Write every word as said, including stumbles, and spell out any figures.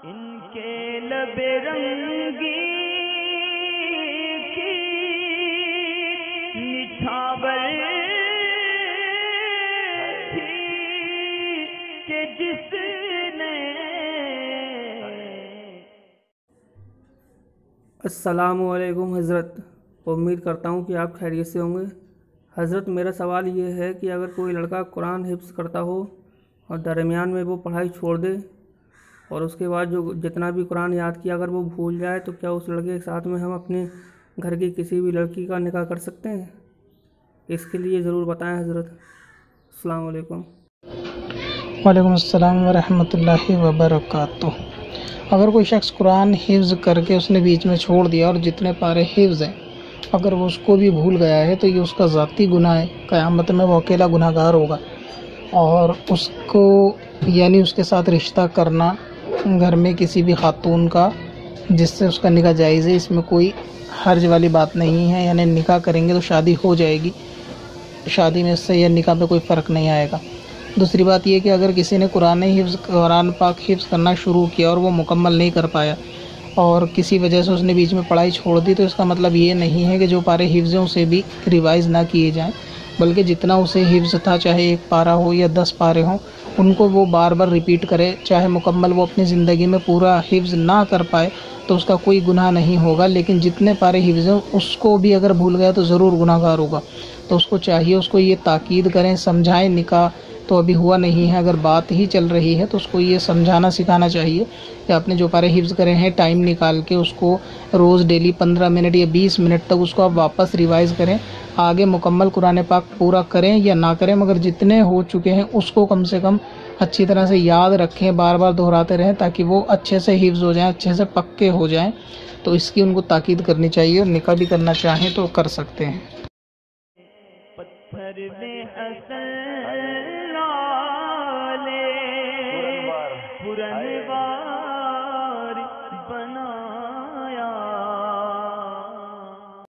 ان کے لب رنگی کی نچھاور تھی کہ جس نے السلام علیکم حضرت، امید کرتا ہوں کہ آپ خیریت سے ہوں گے۔ حضرت میرا سوال یہ ہے کہ اگر کوئی لڑکا قرآن حفظ کرتا ہو اور درمیان میں وہ پڑھائی چھوڑ دے اور اس کے بعد جو جتنا بھی قرآن یاد کیا اگر وہ بھول جائے تو کیا اس لڑکے کے ساتھ میں ہم اپنے گھر کی کسی بھی لڑکی کا نکاح کر سکتے ہیں؟ اس کے لیے ضرور بتائیں حضرت۔ السلام علیکم۔ وعلیکم السلام ورحمۃ اللہ وبرکاتہ۔ اگر کوئی شخص قرآن حفظ کر کے اس نے بیچ میں چھوڑ دیا اور جتنے پارے حفظ ہیں اگر وہ اس کو بھی بھول گیا ہے تو یہ اس کا ذاتی گناہ ہے، قیامت میں وہ اکیلا گناہ گار ہوگا، اور اس کو یعنی اس کے ساتھ رشتہ کرنا گھر میں کسی بھی خاتون کا جس سے اس کا نکاح جائز ہے، اس میں کوئی حرج والی بات نہیں ہے، یعنی نکاح کریں گے تو شادی ہو جائے گی، شادی میں اس سے یا نکاح میں کوئی فرق نہیں آئے گا۔ دوسری بات یہ کہ اگر کسی نے قرآن حفظ قرآن پاک حفظ کرنا شروع کیا اور وہ مکمل نہیں کر پایا اور کسی وجہ سے اس نے بیچ میں پڑھائی چھوڑ دی تو اس کا مطلب یہ نہیں ہے کہ جو پارے حفظ ہیں اسے بھی ریوائز نہ کیے جائیں، بلکہ جتنا اسے حفظ تھا چاہے ایک پارہ ہو یا دس پارے ہوں ان کو وہ بار بار ریپیٹ کرے، چاہے مکمل وہ اپنی زندگی میں پورا حفظ نہ کر پائے تو اس کا کوئی گناہ نہیں ہوگا، لیکن جتنے پارے حفظ ہیں اس کو بھی اگر بھول گیا تو ضرور گناہ گار ہوگا۔ تو اس کو چاہیے اس کو یہ تاکید کریں، سمجھائیں، نکاح تو ابھی ہوا نہیں ہے، اگر بات ہی چل رہی ہے تو اس کو یہ سمجھانا سکھانا چاہیے کہ آپ نے جو پارے حفظ کرے ہیں ٹائم نکال کے اس کو روز ڈیلی پندرہ منٹ یا بیس منٹ تک اس کو آپ واپس ریوائز کریں، آگے مکمل قرآن پاک پورا کریں یا نہ کریں مگر جتنے ہو چکے ہیں اس کو کم سے کم اچھی طرح سے یاد رکھیں، بار بار دہراتے رہیں تاکہ وہ اچھے سے حفظ ہو جائیں، اچھے سے پکے ہو جائیں۔ تو اس کی ان کو تاکید کرنی چاہیے، اور نکاح بھی کرنا چاہیں تو کر سکتے ہیں۔ پتھر میں حسن لالے پرنوار